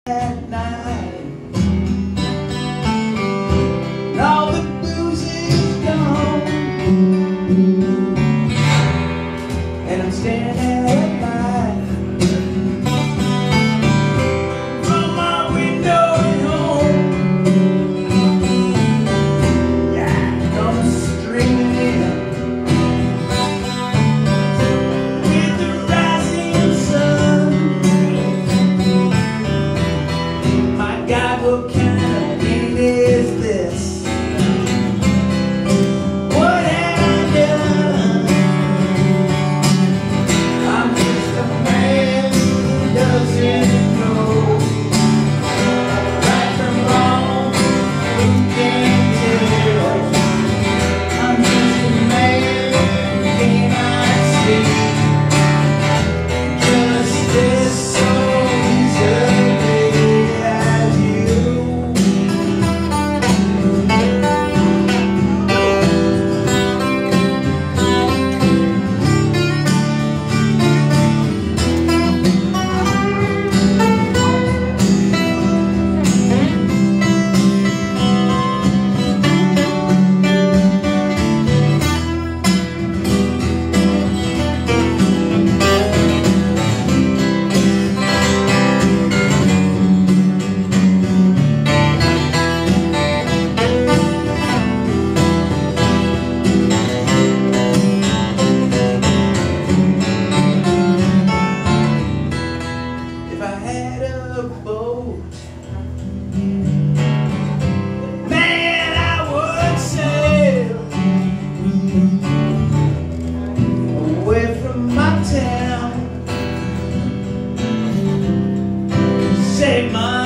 at night. And all the booze is gone, and I'm staring at light from my window at home. Yeah, comes streaming in with the rising sun. My God, what kind of game is this? What have I done? I'm just a man who doesn't know right from wrong, who can't tell. I'm just a man who cannot see justice so easily as you. If I had a boat, man, I would sail away from my town, save my